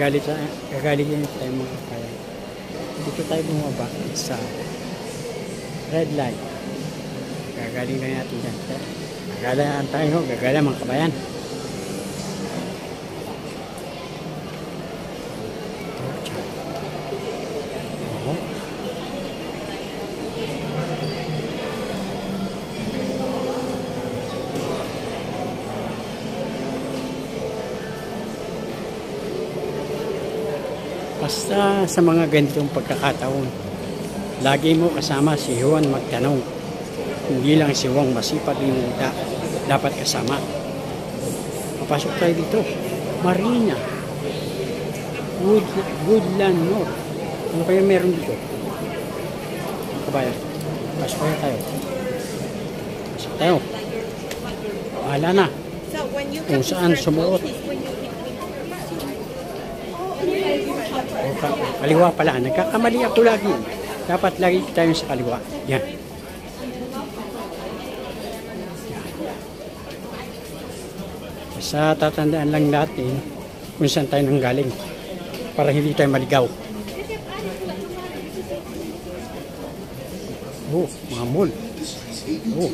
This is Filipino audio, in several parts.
gagalit tayo mga kabayan. Dito tayo bumaba sa red light. Gagaling lang natin dyan. Gagalaan tayo, gagalang mga kabayan. Basta sa mga ganitong pagkakataon, lagi mo kasama si Juan Magtanong. Hindi lang si Juan Masipag yung dapat kasama. Papasok tayo dito. Marina. Woodland North. Ano kaya meron dito? Kabayan. Pasok tayo. Pasok tayo. Bahala na. Kung saan sumuot. Kaliwa pala. Nagkakamali ako lagi. Dapat lagi tayo sa kaliwa. Yan. Basta tatandaan lang natin kung saan tayo nanggaling para hindi tayo maligaw. Oh, mga mall. Oh.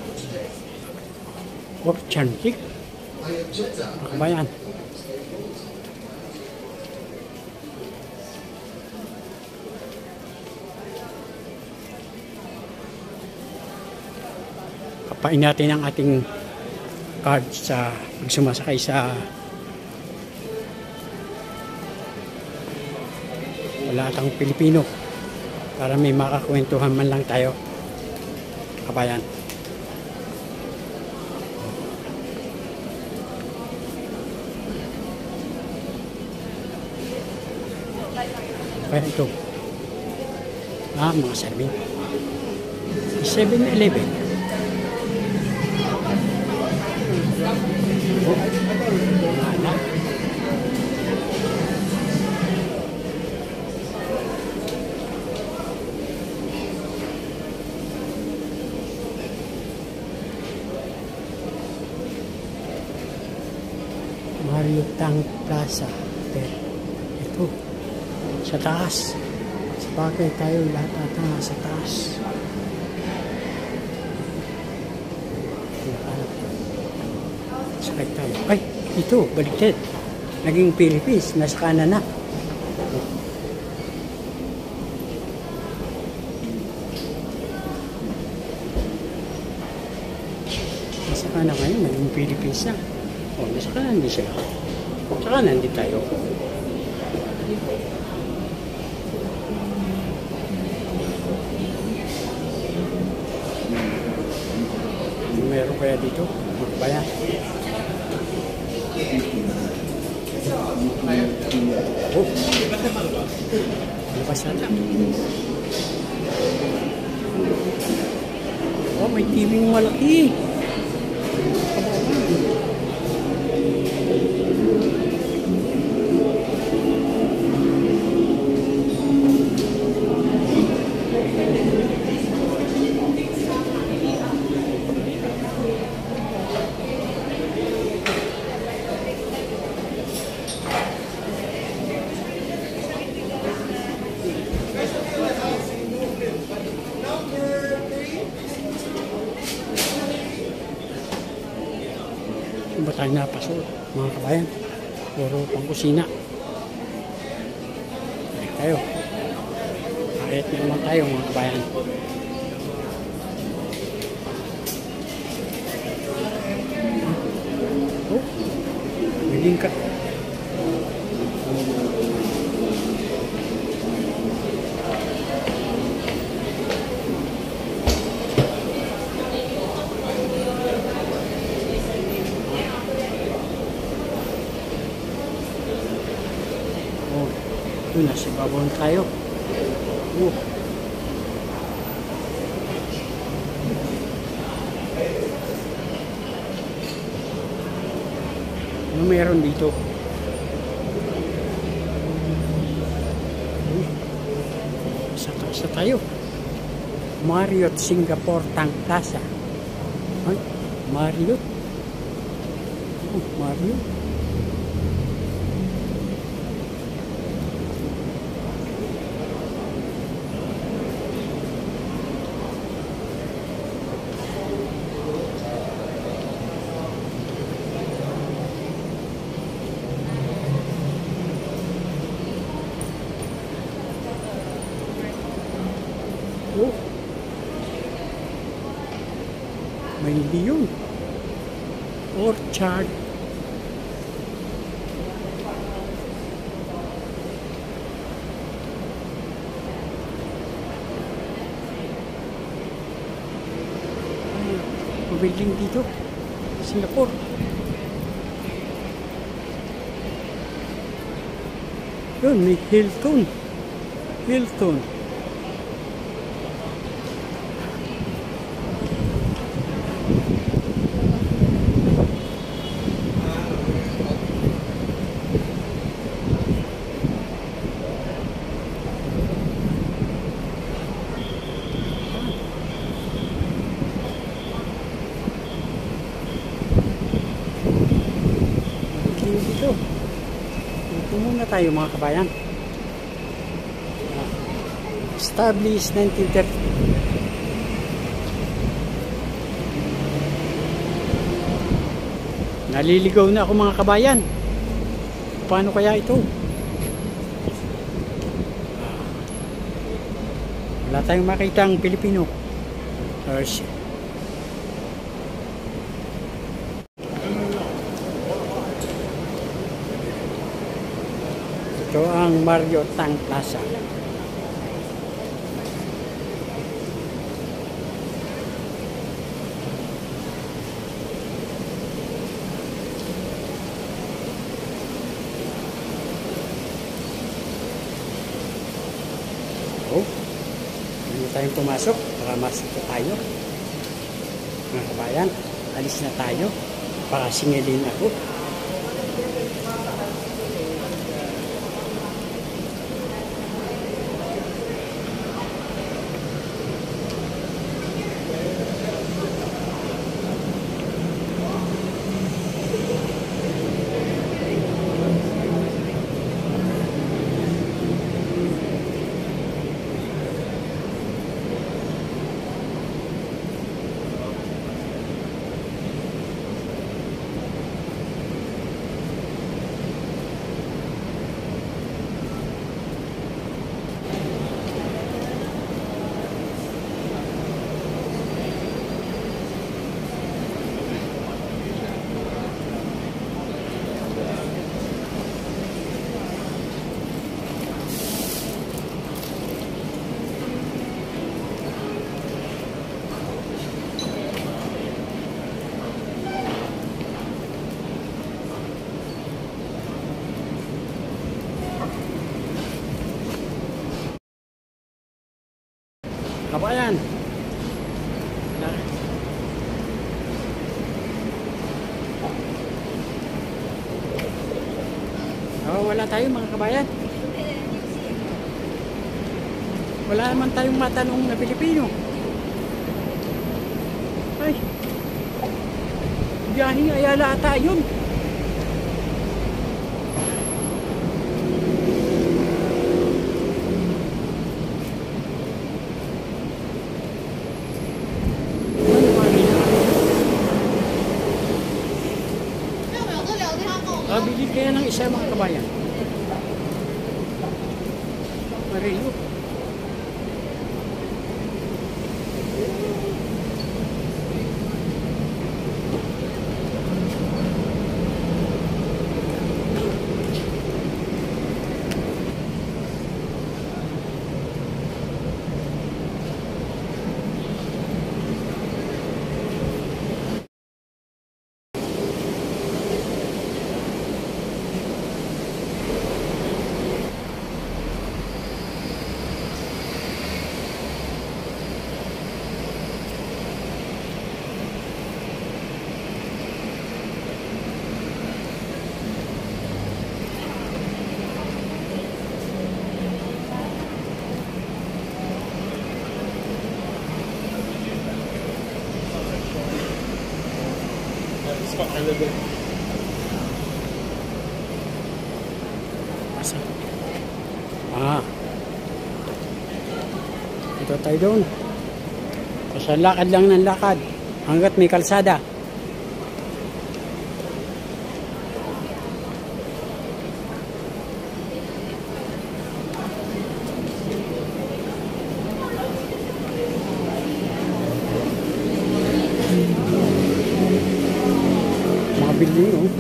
Work chantik. Kabayan. Kapain natin ang ating card sa pag sumasakay sa wala atang Pilipino para may makakwentuhan man lang tayo, kabayan. Kaya ito mga serving 7-Eleven. Mario Tang Plaza. Ito sa taas. Sabagay tayo lahat ata sa taas. Sakay tayo. Ay, ito, baliktad. Naging Philippines, nasa kanan na. Nasa kanan ngayon, naging Philippines na. O, nasa kanan din sila. Sa kanan din tayo. Meron kaya dito? Magbayan. Oh, labas na. Oh, may TV malaki. Ba tayo napasok mga kabayan? Puro pang kusina. Balik tayo. Kahit naman tayo mga kabayan. Oh, naging ka. Ito, nasa babon tayo. Ano meron dito? Sa tayo. Marriott Singapore Tang Plaza. Ay, Marriott. Oh, Marriott. hindi yun. Orchard. Building dito, Singapore. Yun, may Hilton. Hilton. Dito. Dito muna tayo mga kabayan. Established 1930. Naliligaw na ako mga kabayan. Paano kaya ito? Wala tayong makitang Pilipino. Ito ang Mario Tang Plaza. Oh, hindi tayong pumasok para masok tayo. Mga kabayan, alis na tayo para singilin ako. Kabayan. Oh, wala tayo mga kabayan. Wala naman tayong matanong na Pilipino. Ay. Biyahing Ayala ata yun. Bili kaya ng isa mga kabayan. Mario. Ito tayo doon. Basta lakad lang ng lakad hanggat may kalsada. building, oh.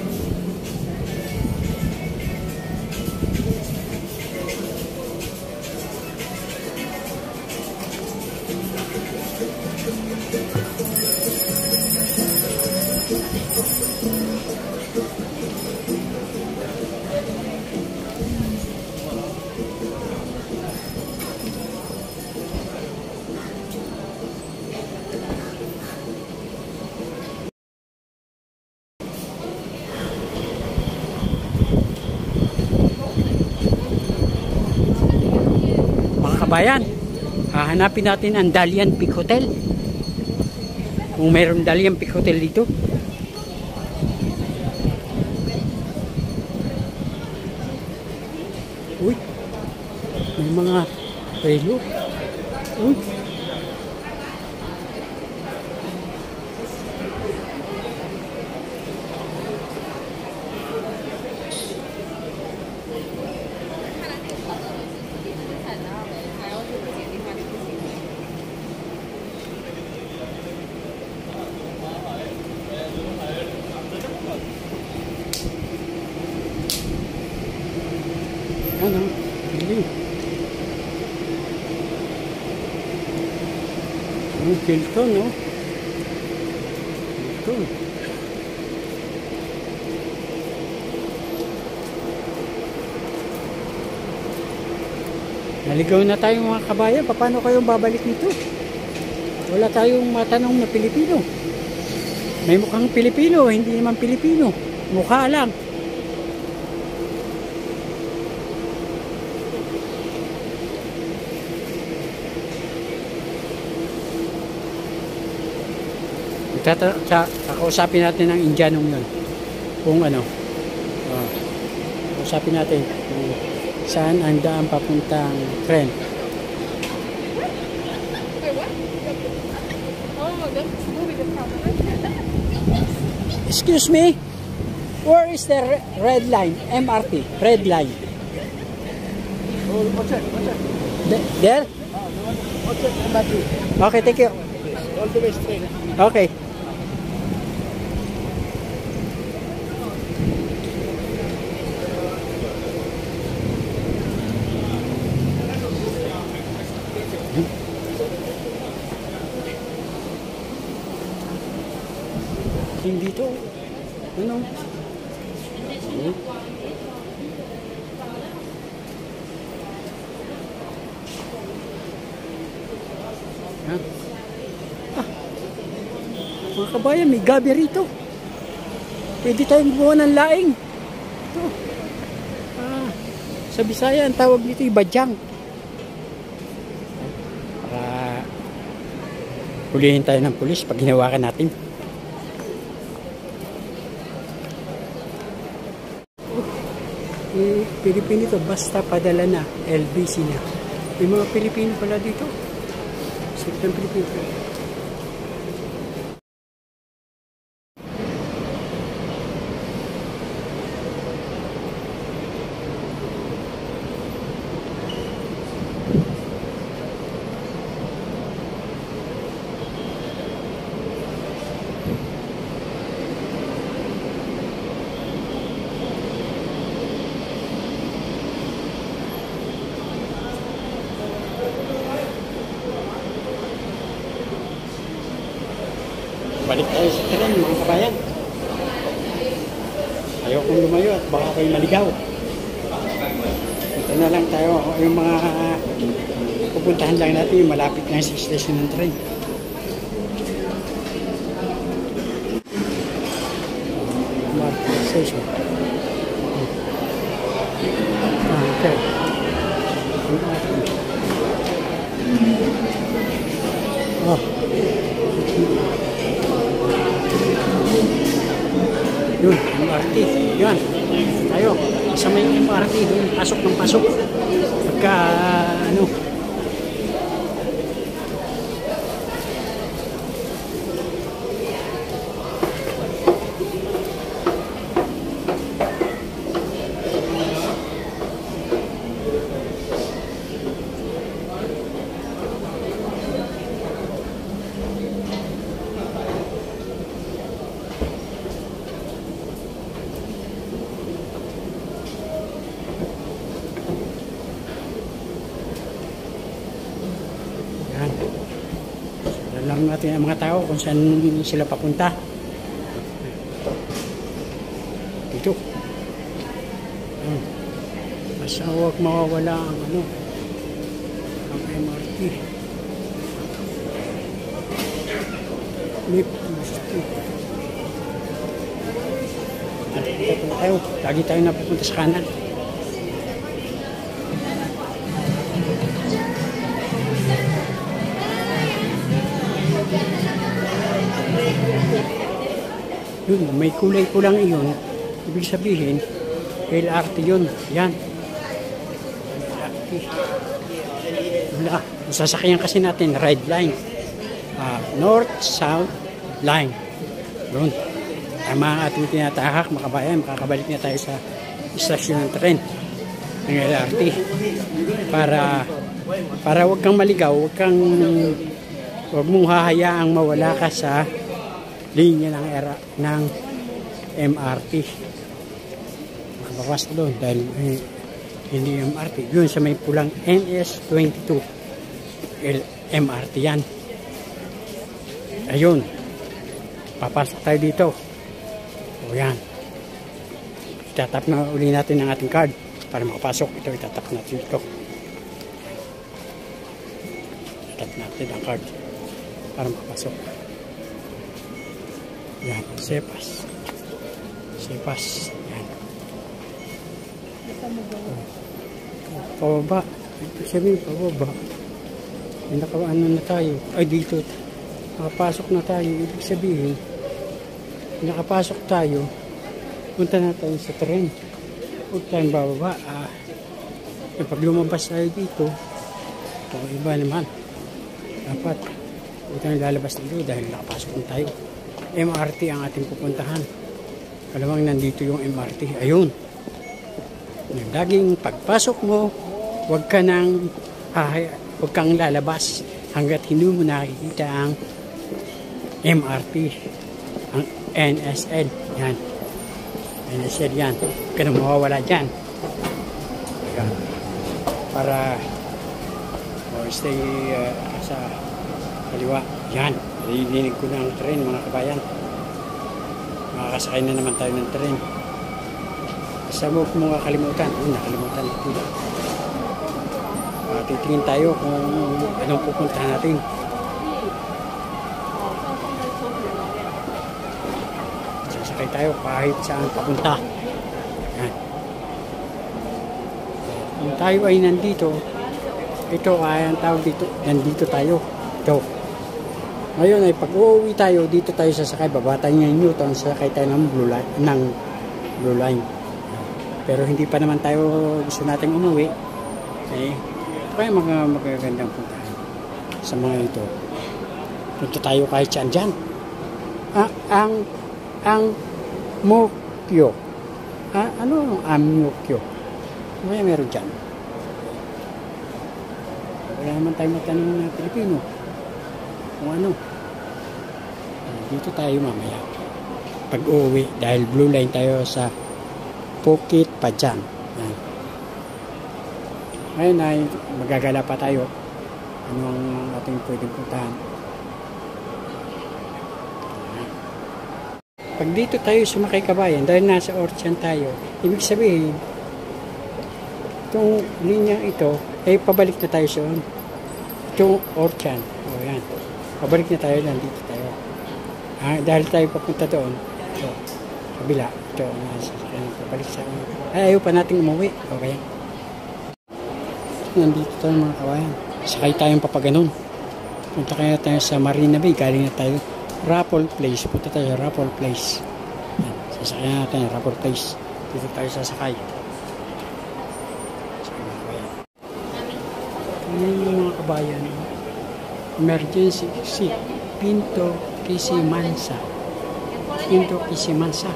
Kabayan, hahanapin natin ang Dalian Peak Hotel. Kung mayroong Dalian Peak Hotel dito. Uy, may mga relo. Uy, ano, hindi. Ang Hilton, no? Hilton. Naligaw na tayo mga kabayan. Paano kayong babalik nito? Wala tayong matanong na Pilipino. May mukhang Pilipino, hindi naman Pilipino. Mukha lang. Kakausapin natin ang Indianong yun. Kung ano. Kausapin natin kung saan ang daan papuntang tren. Excuse me, where is the red line? MRT, red line. There? Okay, thank you. All the way straight. Okay. Dito. Ano? Yan. Mga kabayan, may gabi rito. Pwede tayong gumawa ng laing. Ito. Sa Bisaya, ang tawag nito ay badyang. Para hulihin tayo ng pulis pag hinawakan natin. Pilipino to, basta padala na, LBC na. May mga Pilipino pala dito. Sikitang Pilipino. Balik tayo sa tren mga kabayan. Ayokong lumayo at baka kayo maligaw. Ito na lang tayo. Yung mga pupuntahan lang natin yung malapit na sa station ng tren. Market station. Okay. Oh. Yun, MRT. Yun. Tayo. Kasama yung MRT. Doon, pasok ng pasok. Pagka, ano. yung ating mga tao kung saan sila papunta. Dito. Basta huwag mawawala ang ang MRT. Lagi tayo napupunta sa kanan. Yun, may kulay ko lang iyon. Ibig sabihin, LRT yun. Yan. LRT. Wala. Sasakyan kasi natin, red line. North-South line. Yun. Ang mga ating tinatahak, makabayan, makakabalik na tayo sa istasyon ng tren ng LRT. Para wag kang maligaw, wag mong hahayaang mawala ka sa linya ng MRT. Makabawas doon dahil hindi MRT. Yun sa may pulang NS22. MRT yan. Ayun. Papasok tayo dito. O yan. Itatap na uli natin ang ating card para makapasok. Ito, itatap natin dito. Itatap natin ang card para makapasok. Yan, sepas. Sepas. Yan. Pababa. Ito sabihin, pababa. May nakaano na tayo. Ay, dito. Nakapasok na tayo. Ibig sabihin, nakapasok tayo. Punta na tayo sa tren. Huwag tayong bababa. Pag lumabas tayo dito, ito iba naman. Dapat, huwag tayong lalabas dito dahil nakapasok na tayo. MRT ang ating pupuntahan. Kalawang nandito yung MRT. Ayun. Laging pagpasok mo, huwag kang lalabas hanggat hindi mo nakikita ang MRT, ang NSL. Yan. NSL yan. Huwag ka na mawawala dyan. Yan. Para stay sa kaliwa. Yan. Narinig ko na ang tren, mga kabayan. Makakasakay na naman tayo ng tren. Basta mo kung makakalimutan. Nakalimutan natin. Titingin tayo kung anong pupuntahan natin. Sasakay tayo kahit saan papunta. Yan. Kung tayo ay nandito, ito ay ang tawag dito. Nandito tayo. Ito. Ngayon ay pag-uwi tayo, dito tayo sasakay, baba tayo ng Newton, sasakay tayo ng blue line. Pero hindi pa naman tayo gusto nating umuwi. Okay? Ito kaya magagandang puntahan sa mga ito. Punta tayo kahit saan dyan. Ang Mukyo. Ano ang Mukyo? Ano kaya meron dyan? Wala naman tayo matanong na Pilipino. Kung ano. Dito tayo mamaya. Pag-uwi dahil blue line tayo sa Bukit Pajang. Yan. Ngayon ay magagala pa tayo. Anong ating pwedeng puntahan. Pag dito tayo sumakay kabayan, dahil nasa Orchan tayo, ibig sabihin, itong linyang ito, ay pabalik na tayo sa itong Orchan. O yan. Pabalik na tayo, nandito tayo. Dahil tayo papunta doon, ito, kabila, ito, pabalik sa ayaw pa nating umuwi. Okay. Nandito tayo mga kabayan. Sakay tayong papaganon. Punta kaya tayo sa Marina Bay. Galing na tayo Raffles Place. Punta tayo sa Raffles Place. Yan. Sasakay natin Raffles Place. Dito tayo sasakay. Yan yung mga kabayan. Emergency exit. Pinto Kisimansa. Pinto Kisimansa.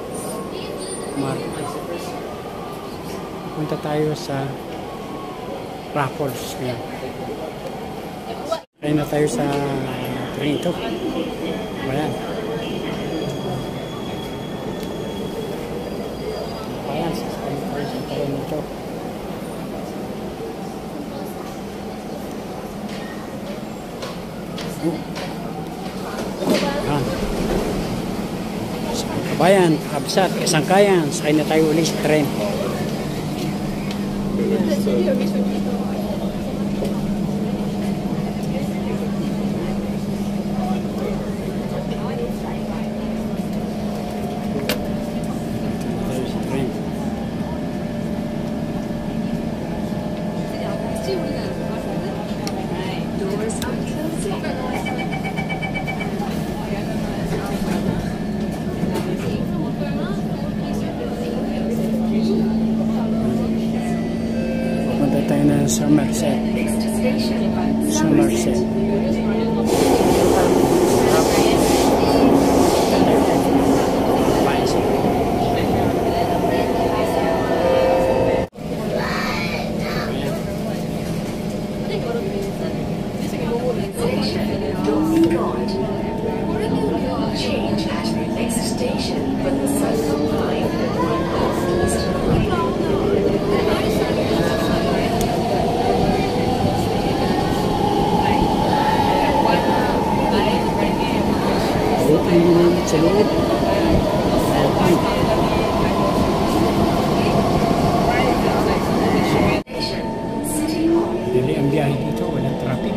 Punta tayo sa Raffles. Yan. Kaya na tayo sa train ito. Ayan. Ayan, sasakay tayo sa train ito. kabayan, kabsat, kasangkayan, sakay na tayo ulit sa tren. Pupunta tayo na Somerset. Somerset. Change at the next station for the Circle Line, East Line. Sa loob. City Hall. Dali ang biyahe dito, walang traffic.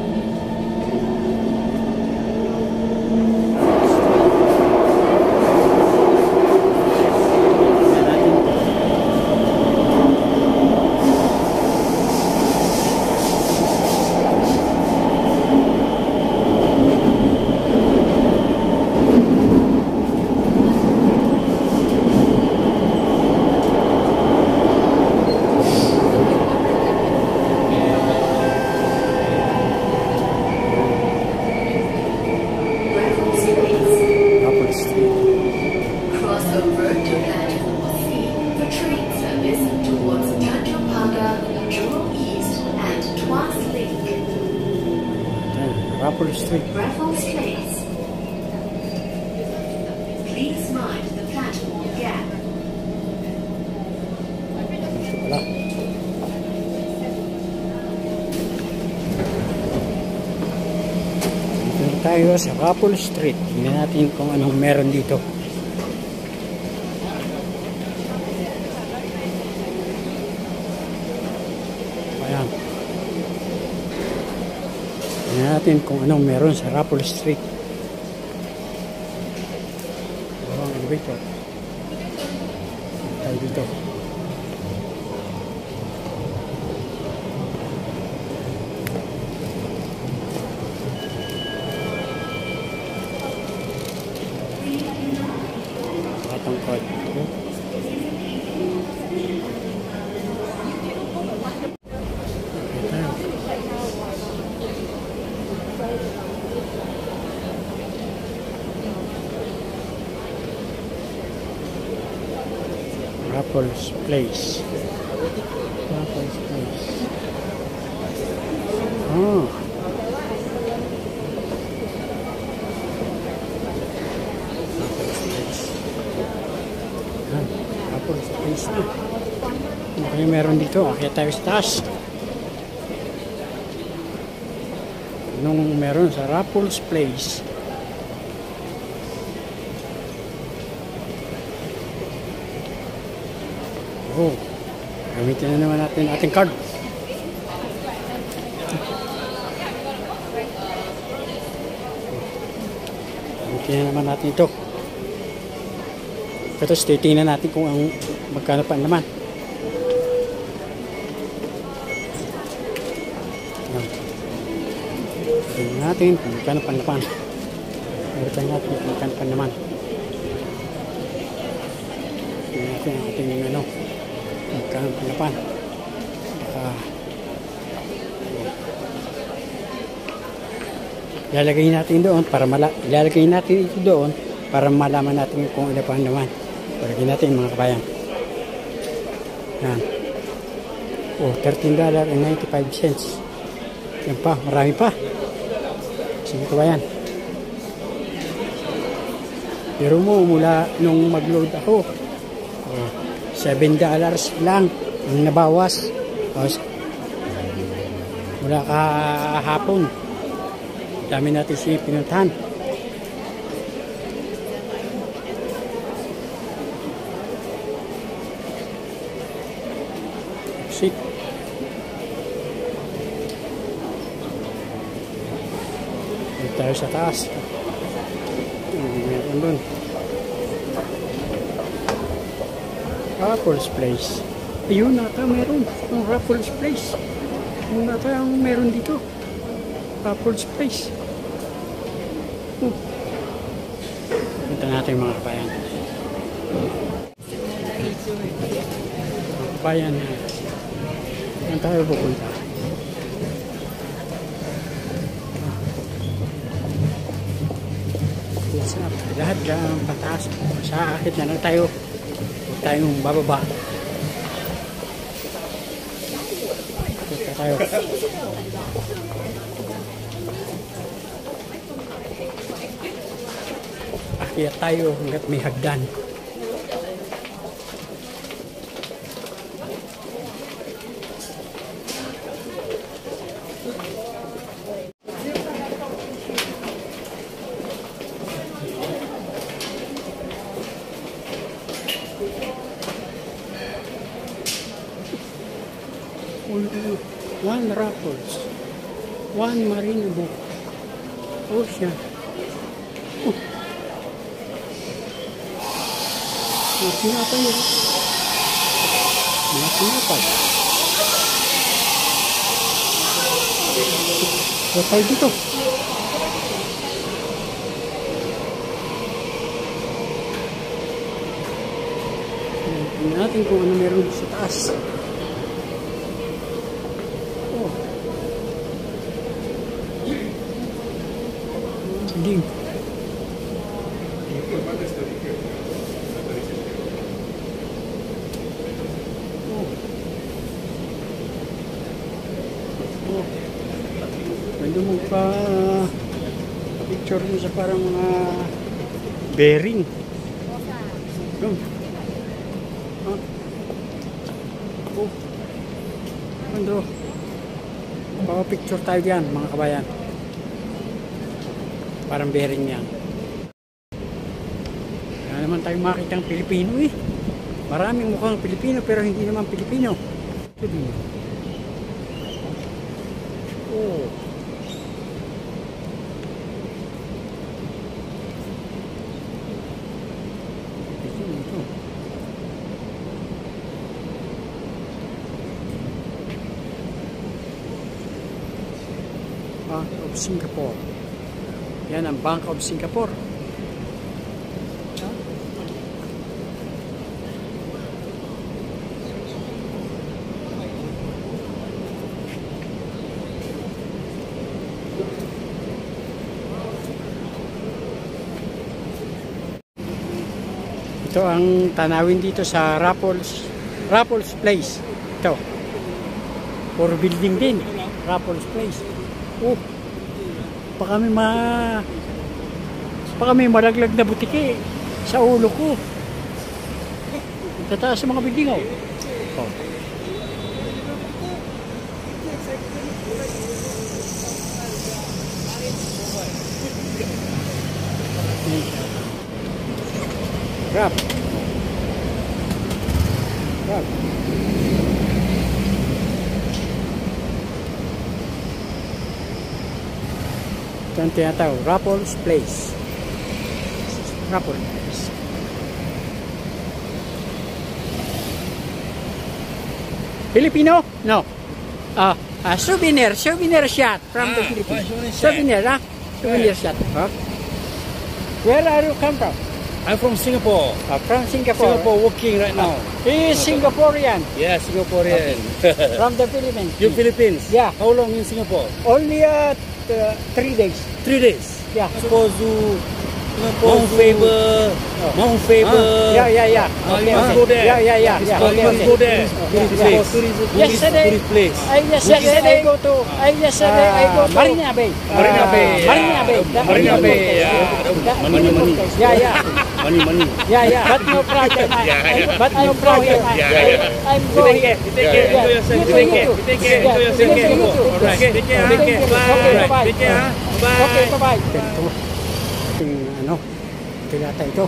Crossover to platform C for train service towards Tanjung Pagar, Jurong East, and Tuas Link. Raffles Street. Raffles Place. Please mind the platform gap. Ito pala. Dito tayo sa Raffles Street. Tingnan natin kung anong meron dito. Ayan. Tingnan natin kung anong meron sa Raffles Street. Ang elevator. Tayo dito. Tungkol. Raffles Place. Raffles Place. Oh. Raffles Place na. Ano kaya meron dito? Kaya tayo sa taas. Anong meron sa Raffles Place? Oh, gamitin na naman natin ating card. Gamitin na naman natin ito. Tapos titingnan natin kung ang magkano pa naman. Tingnan natin kung magkano pa naman. Tingnan natin kung magkano pa naman. Tingnan natin ang ating ano. Magkano pa naman. Baka ilalagay natin doon para ilalagay natin ito doon para malaman natin kung ano pa naman. Palagay natin mga kabayan. Yan. Oh, $13.95. Yan pa, marami pa. Sige kabayan. Pero mo mula nung mag-load ako, oh, $7 lang ang nabawas. Oh, mula kahapon. Dami natin siya pinuntahan. Sit. Dito tayo sa taas. Meron dun. Raffles Place. Ayun nata meron. Yung Raffles Place. Yung nata ang meron dito. Raffles Place. Punta natin mga kabayan. Mga kabayan. Saan tayo pupunta? Lahat dyan pataas. Sa akit na lang tayo. Huwag tayong bababa. Punta tayo. Akyat tayo hanggat may hagdan. One Raffles, one Marina Book, Ocean. Mga tinapay yun. Mga tinapay. Huwag tayo dito. Tingnan natin kung ano meron sa taas. Ding. Pwede mo pa picture mo sa parang mga bearing. Doon. Pwede. Pa-picture tayo diyan mga kabayan. Parang bearing yan. Wala naman tayong makitang Pilipino eh. Maraming mukhang Pilipino pero hindi naman Pilipino. Ito din. Oh. Ito. Bank of Singapore. Yan ang Bank of Singapore. Ito ang tanawin dito sa Raffles Place. Ito. Or building din. Raffles Place. Pa kami malaglag na butike sa ulo ko. Tataas sa mga building oh. Grab. Ito ang tinatawag, Raffles Place. Raffles Place. Filipino? No. Souvenir shop from the Philippines. Souvenir shop. Huh? Where are you come from? I'm from Singapore. From Singapore. Singapore working right now. He is Singaporean. Yeah, Singaporean. From the Philippines. You Philippines? Yeah. How long in Singapore? Only 3 days. 3 days. Yeah. Suppose you Mount Faber. Mount Faber. Yeah. You must go there. Yeah. You must go there. Yesterday, Tourist place. I go to Marina Bay. Marina Bay. Marina Bay. Marina Bay. Money. Yeah. Money. Yeah. But no problem. But no problem. I'm going. Take care. Enjoy yourself. Take care. Enjoy yourself. Alright. Take care. Bye. Take care. Bye. Okay, bye-bye. Tilata ito.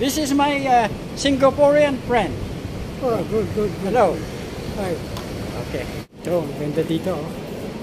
This is my Singaporean friend. Oh, good. Hello. Hi. Okay. Ito, ganda dito. Oh.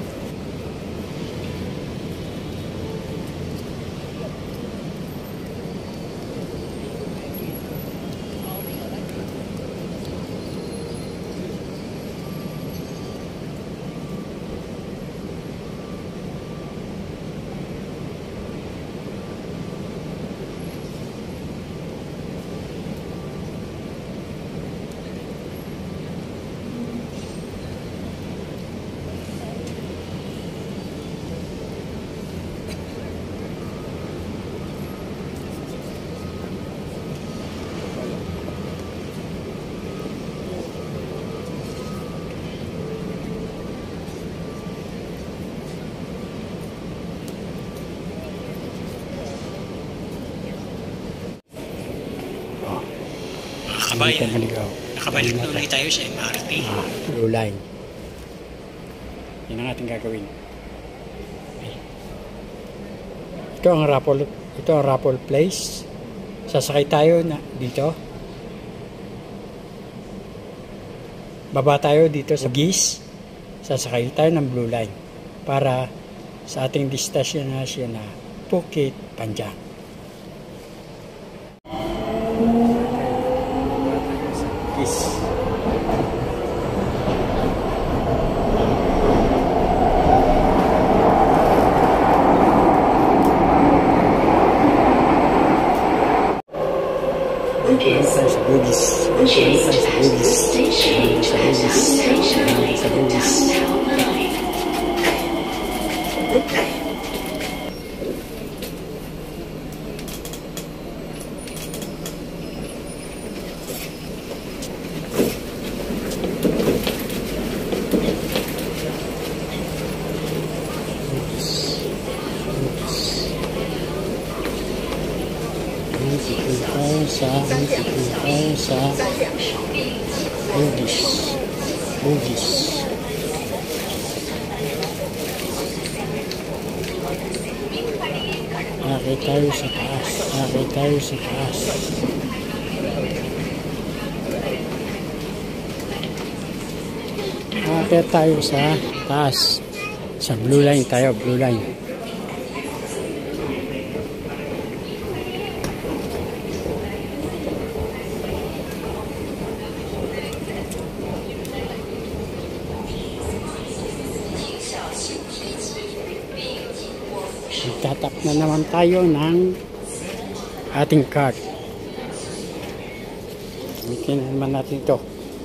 Kabayan, Maligaw. nakabalik na ulit tayo sa MRT. Blue line. Yan ang ating gagawin. Okay. Ito ang Raffle Place. Sasakay tayo na dito. Baba tayo dito sa Bugis. Sasakay tayo ng Blue Line para sa ating destination na Bukit Panjang. Bugis. Bugis. Tayo sa Bugis. Change Tayo sa at Bugis. this station Sa at Bugis. station Sa Bugis. downtown line. Sa Bugis. Bugis. Akit tayo sa taas. Akit tayo sa taas. Akit tayo sa taas. Sa Blue Line tayo. Blue Line. Magtatap na naman tayo ng ating card. Gamitin naman natin ito.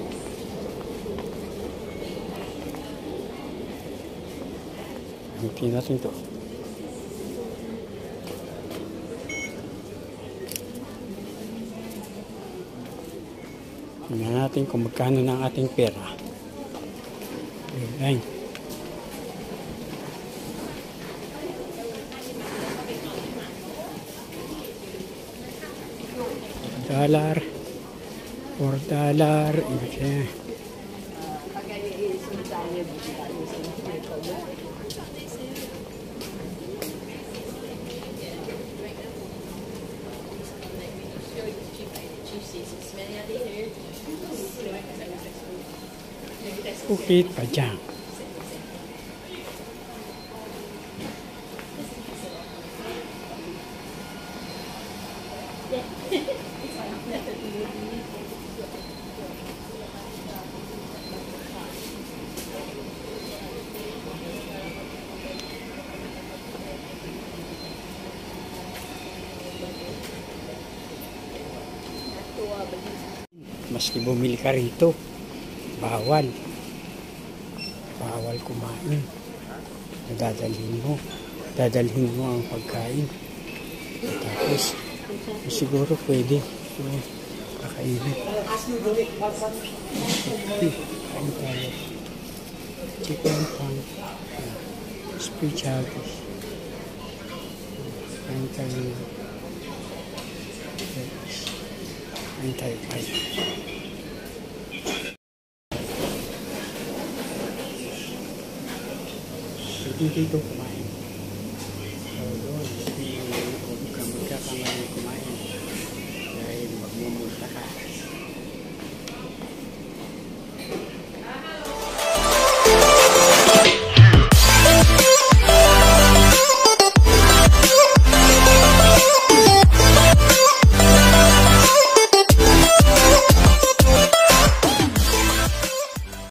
Gamitin natin ito. Tingnan natin kung magkano ng ating pera. Ayan. $4, okay. Bukit Panjang. Maski bumili ka rito, bawal kumain. Dadalhin mo ang pagkain. Tapos siguro pwede kakainin. Kain tayo. Chicken pan, specialties. Kain tayo. Kain tayo. Dito